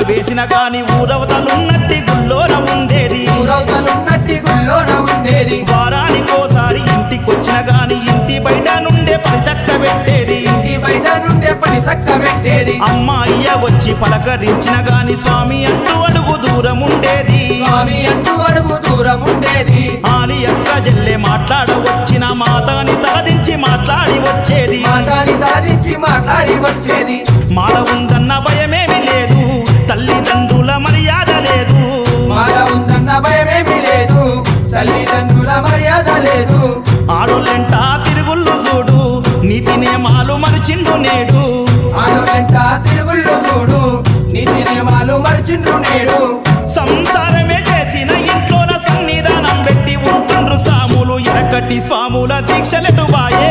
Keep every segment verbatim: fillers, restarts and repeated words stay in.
దండాలు వేసిన గాని ఊరవతలున్నట్టి గుల్లోన ఉండేది ఊరవతలున్నట్టి గుల్లోన ఉండేది వారానికోసారి ఇంటికొచ్చిన గాని ఇంటి బయట నుండే పని సక్క పెట్టేది ఇంటి బయట నుండే పని సక్క పెట్టేది అమ్మ అయ్య వచ్చి పలకరించిన గాని స్వామి అంటూ అడుగు దూరం ఉండేది స్వామి అంటూ అడుగు దూరం ఉండేది ఆని అక్క జల్లె మాట్లాడ వచ్చిన మాతాని తలదించి మాట్లాడి వచ్చేది మాతాని తలదించి మాట్లాడి వచ్చేది మాల ఉందన్న భయమేమి లేదు తల్లిదండ్రుల మర్యాద లేదు మాల ఉందన్న భయమేమి లేదు తల్లిదండ్రుల మర్యాద లేదు ఆడోళ్ళెంట తిరుగుళ్ళు చూడు నీతి నియమాలు మరిచిండు నేడు ఆడోళ్ళెంట తిరుగుళ్ళు చూడు నీతి నియమాలు మరిచిండు నేడు సంసారమే చేసిన ఇంట్లోన సన్నిధానం పెట్టి ఉంటుండ్రు సాములు ఎనకటి స్వాముల దీక్షలెటు బాయే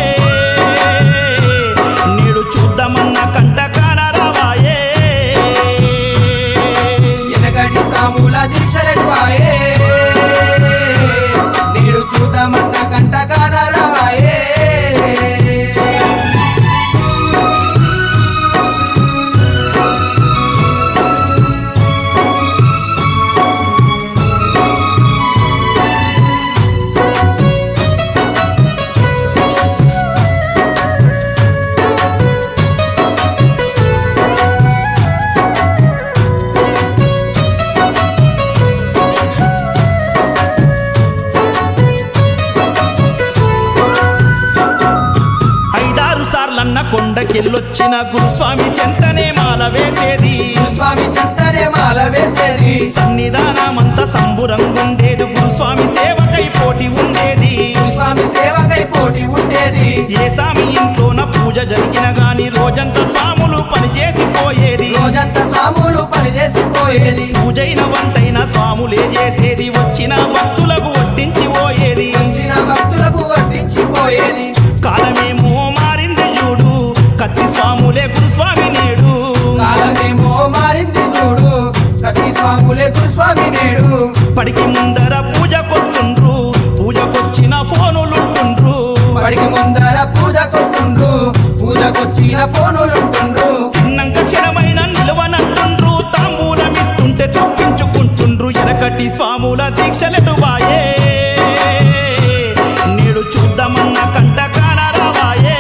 నేడు చూద్దామన్న కంట కానరావాయే ఎనకటి సాముల దీక్షలెటు బాయే నేడు చూద్దామన్న కంట కానరావాయే సార్లన్న కొండకెళ్ళొచ్చిన గురుస్వామి చెంతనే మాల వేసేది గురుస్వామి చెంతనే మాల వేసేది సన్నిధానమంత సంబురంగుండేది గురుస్వామి సేవకై పోటీ ఉండేది గురుస్వామి సేవకై పోటీ ఉండేది ఏ స్వామి ఇంట్లోన పూజ జరిగిన గాని రోజంతా స్వాములు పనిచేసిపోయేది రోజంతా స్వాములు పనిచేసిపోయేది పూజైన వంటైన స్వాములే చేసేది వచ్చిన భక్తులకు వడ్డించి పోయేది వచ్చిన భక్తులకు వడ్డించిపోయేది కాలమేమో మారింది చూడు కత్తి స్వాములే గురుస్వామి నేడు కాలమేమో మారింది చూడు కత్తి స్వాములే గురుస్వామి నేడు పడికి ముందర పూజకొస్తుండ్రు పూజకొచ్చిన ఫోనులుంటుండ్రు పడికి ముందర పూజకొస్తుండ్రు పూజకొచ్చిన ఫోనులుంటుండ్రు తిన్నంక క్షణమైన నిలవనంటుండ్రు తాంబూలమిస్తుంటే తప్పించుకుంటుండ్రు ఎనకటి స్వాముల దీక్షలెటు బాయే నేడు చూద్దామన్న కంట కానరావాయే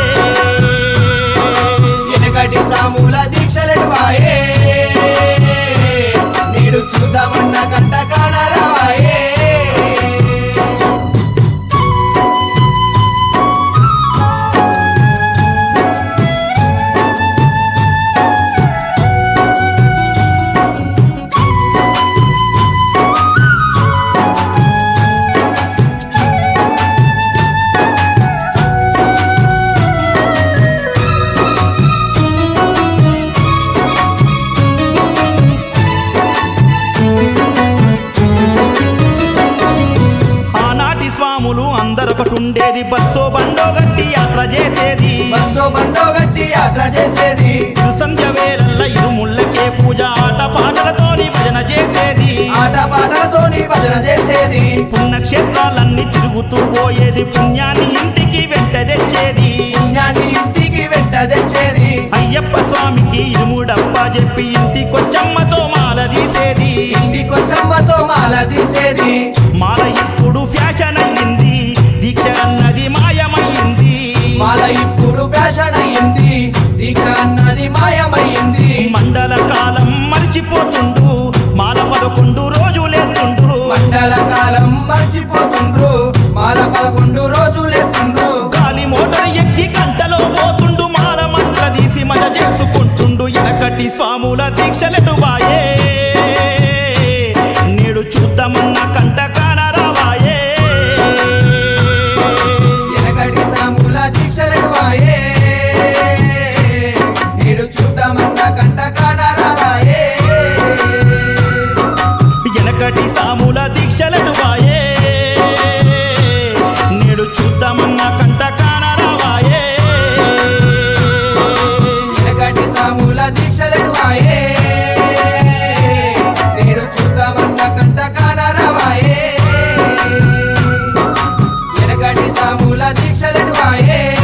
ఎనకటి సాముల దీక్షలెటు బాయే నేడు చూద్దామన్న కంట కానరావాయే స్వాములు అందరొకటుండేది బస్సో బండో గట్టి యాత్ర చేసేది బస్సో బండో గట్టి యాత్ర చేసేది ఇరు సంధ్య వేళల్ల ఇరు ముళ్ళకే పూజ ఆట పాటలతోని భజన చేసేది ఆట పాటలతోని భజన చేసేది పుణ్యక్షేత్రాలన్నీ తిరుగుతూ పోయేది పుణ్యాన్ని ఇంటికి వెంట తెచ్చేది పుణ్యాన్ని ఇంటికి వెంట తెచ్చేది అయ్యప్ప స్వామికి ఇరుముడప్ప చెప్పి ఇంటికొచ్చమ్మతో మాల తీసేది ఇంటికొచ్చమ్మతో మాల తీసేది మాల ఇప్పుడు ఫ్యాషన్ అయ్యింది దీక్ష అన్నది మాయమయ్యింది మాల ఇప్పుడు ఫ్యాషన్ అయ్యింది దీక్ష అన్నది మాయమయ్యింది మండల కాలం మర్చిపోతుండు మాల పదకొండు రోజులేస్తుండ్రు మండల కాలం మర్చిపోతుండ్రు మాల పదకొండు రోజులేస్తుండ్రు గాలి మోటార్ ఎక్కి గంటలో పోతుండు మాల మంత్ర తీసి మజ చేసుకుంటుండు ఎనకటి స్వాముల దీక్షలెటు బాయే నేడు చూద్దామన్న కంట కానరావాయే ఎనకటి సాముల దీక్షలెటు బాయే నేడు చూద్దామన్న కంట కానరావాయే ఎనకటి సాముల దీక్షలెటు బాయే నేడు చూద్దామన్న కంట కానరావాయే ఎనకటి సాముల దీక్షలెటు బాయే నేడు చూద్దామన్న కంట కానరావాయే ఎనకటి సాముల దీక్షలెటు బాయే